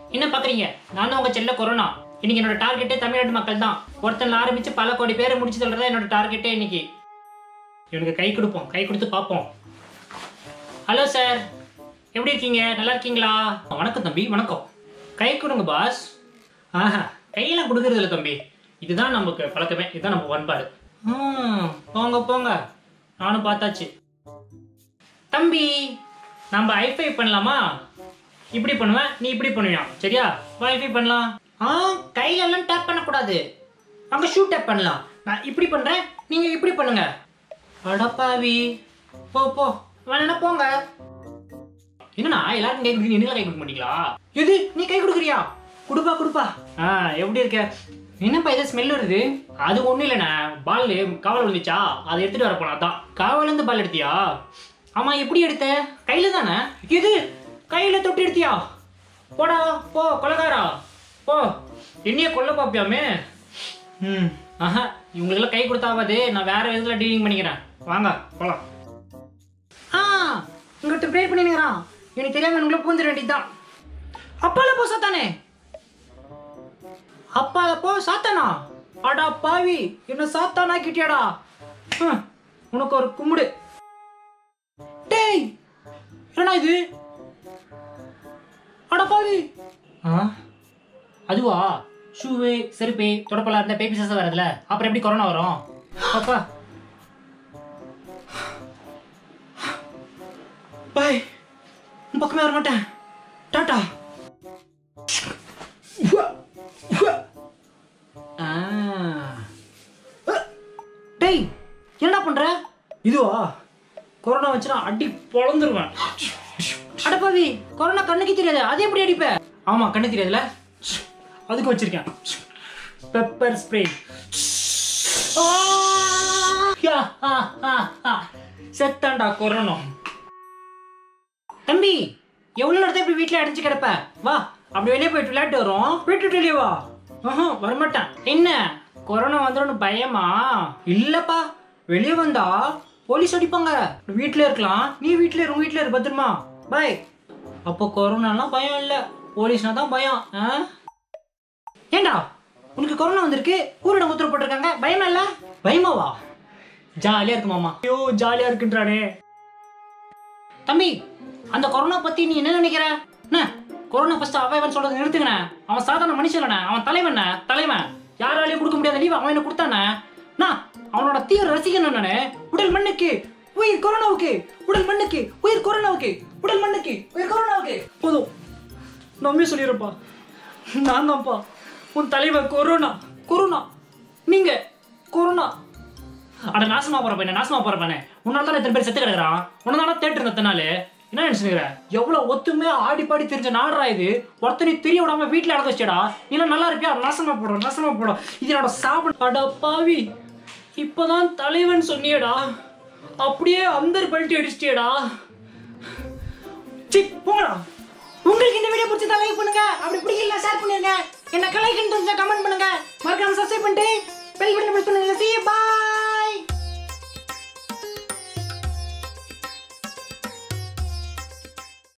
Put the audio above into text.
என்ன பாக்குறீங்க? நான் தான் உங்க செல்ல கொரோனா. இன்னைக்கு என்னோட டார்கெட்டே தமிழ்நாட்டு மக்கள் தான். ஒருத்தன் ஆரம்பிச்சு பல கோடி பேரை முடிச்சு சொல்றதா என்னோட டார்கெட்டே இன்னைக்கு. இவனுக்கு கை கொடுப்போம், கை கொடுத்து பார்ப்போம். ஹலோ சார், எப்படி இருக்கீங்க? நல்லா இருக்கீங்களா? வணக்கம் தம்பி, வணக்கம். கை கொடுங்க பாஸ். ஆஹா, கையெல்லாம் கொடுக்கறது இல்லை தம்பி. இதுதான் நமக்கு பழக்கமே, இதுதான் நம்ம பண்பாடு. போங்க போங்க, நானும் பார்த்தாச்சு. தம்பி, நம்ம ஐஃபை பண்ணலாமா? இப்படி பண்ணுவேன், நீ இப்படி பண்ணுவியா, சரியா? வைஃபை பண்ணலாம். கையெல்லாம் டேப் பண்ணக்கூடாது, அங்க ஷூ டேப் பண்ணலாம். நான் இப்படி பண்றேன், நீங்க இப்படி பண்ணுங்க. அடப்பாவி, போ போ, வேணா போங்க. என்னண்ணா எல்லாரும் கை கொடுக்குறீங்க, நீங்க கை கொடுக்க மாட்டீங்களா? எது, நீ கை கொடுக்குறியா? கொடுப்பா கொடுப்பா. எப்படி இருக்க? என்னப்பா இது ஸ்மெல் வருது? அது ஒண்ணும் இல்லைண்ணா, பால் காவல் விழுந்துச்சா, அதை எடுத்துட்டு வர போனா. அதான் காவல் இருந்து பால் எடுத்தியா? ஆமா, எப்படி எடுத்த? கையில தானே. இது கையில தொட்டு எடுத்தியா? போடா போ கொலகாரா, போ. என்னைய கொல்ல பாப்பியாமே. ஆஹா, இவங்களுக்கெல்லாம் கை கொடுத்தாவது, நான் வேற விதத்துல டீலிங் பண்ணிக்கிறேன். வாங்க போலாம். இங்கிட்ட ப்ரே பண்ணிக்கிறான். எனக்கு தெரியாம உங்களை பூந்துட வேண்டியதுதான். அப்பால போ சாத்தானே, அப்பால போ சாத்தானா. அடா பாவி, என்ன சாத்தானா கிட்டியாடா. உனக்கு ஒரு கும்பிடு. டேய், என்னடா இது? அட பாவி. அதுவா, ஷூவு செருப்பு தொடப்பெல்லாம் இருந்தா பேபி சஸ் வரதுல, அப்புறம் எப்படி கொரோனா வரும்? அப்பா பாய், பக்கமே வர மாட்டேன். டாடா. டேய், என்னடா பண்ற? இதுவா, கொரோனா வச்சுனா அடி பொழந்துருவேன். அடப்பாவி, கொரோனா கண்ணுக்கு தெரியாது, அது எப்படி அடிப்ப? ஆமா, கண்ணு தெரியாதுல, அதுக்கு வச்சிருக்கேன் பெப்பர் ஸ்ப்ரே. செத்தாண்டா கொரோனா. தம்பி, எவ்வளவு நேரத்தை இப்படி வீட்டுல அடைஞ்சு கிடப்ப? வா, அப்படி வெளியே போயிட்டு விளையாட்டு வரும். போயிட்டு வெளியே வா. வரமாட்டேன். என்ன கொரோனா வந்துடும் பயமா? இல்லப்பா, வெளியே வந்தா போலீஸ் அடிப்பாங்க. வீட்டுல இருக்கலாம், நீ வீட்டுல இரு, வீட்டுல இரு, பத்திரமா. பாய். அப்போ கொரோனாலாம் பயம் இல்ல, போலீஸ்னா தான் பயம். ஏண்டா உனக்கு கொரோனா வந்திருக்கு, ஊரடங்கு உத்தரவு போட்டிருக்காங்க, பயமா இல்ல? பயமாவா? ஜாலியா இருக்கு மாமா. ஐயோ, ஜாலியா இருக்குன்றானே. தம்பி, அந்த கொரோனா பத்தி நீ என்ன நினைக்கிற? கொரோனா ஃபர்ஸ்ட் அவன் சொல்றது நிறுத்துங்கண்ணே. அவன் சாதாரண மனுஷன் இல்லண்ணே, அவன் தலைவன். தலைவன் யாராலையும் கொடுக்க முடியாத லீவ் அவன் என்ன கொடுத்தானே. அவனோட தீவிர ரசிகன் நானே. உடல் மண்ணுக்கு உயிர் கொரோனாவுக்கு, உடல் மண்ணுக்கு உயிர் கொரோனாவுக்கு, உடல் மண்ணுக்கு உயிர் கொரோனாவுக்கு. போதும், நம்பி சொல்லிடுறப்பா, நான் தான்ப்பா உன் தலைவன். கொரோனா கொரோனா, நீங்க கொரோனா. அட நாசமா போற பையன், நாசமா போற பையன். உன்னால தான் எத்தனை பேர் செத்து கிடக்குறான், உன்னதான தேட்டர் இருந்தனால. என்ன நினைச்சுக்கிற? எவ்வளவு ஒத்துமையா ஆடி பாடி தெரிஞ்ச நாடுறா இது. ஒருத்தனை தெரிய விடாம வீட்டுல அடக்க வச்சடா. நீ நல்லா இருப்பியா? நாசமா போடும், நாசமா போடும். இது என்னோட சாப்பிட. அட பாவி, இப்பதான் தலைவன் சொன்னியடா, அப்படியே அந்த பல்ட்டி அடிச்சிட்டியடா. போங்கடா. உங்களுக்கு இந்த வீடியோ பிடிச்சதா லைக் பண்ணுங்க, அப்படி பிடிக்கல ஷேர் பண்ணுங்க. என்ன கலைக்குன்னு தெரிஞ்சா கமெண்ட் பண்ணுங்க. மறக்காம சப்ஸ்கிரைப் பண்ணிட்டு பெல் பட்டனை பிரஸ் பண்ணுங்க. See you, bye.